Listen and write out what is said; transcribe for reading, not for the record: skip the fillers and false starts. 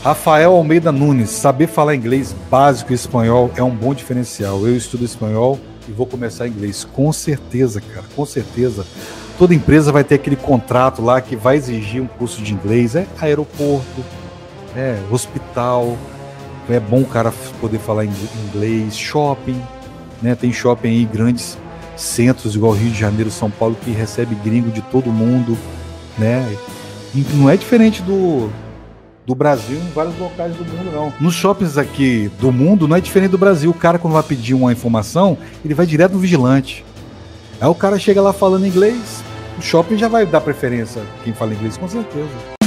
Rafael Almeida Nunes, saber falar inglês básico e espanhol é um bom diferencial. Eu estudo espanhol e vou começar inglês. Com certeza, cara, com certeza. Toda empresa vai ter aquele contrato lá que vai exigir um curso de inglês. É aeroporto, é hospital. É bom o cara poder falar inglês. Shopping, né? Tem shopping aí, grandes centros, igual Rio de Janeiro, São Paulo, que recebe gringo de todo mundo, né? E não é diferente do Brasil em vários locais do mundo, não. Nos shoppings aqui do mundo, não é diferente do Brasil. O cara, quando vai pedir uma informação, ele vai direto no vigilante. Aí o cara chega lá falando inglês, o shopping já vai dar preferência a quem fala inglês, com certeza.